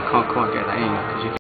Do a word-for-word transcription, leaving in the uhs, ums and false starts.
Come on, come on, get that in. 'Cause you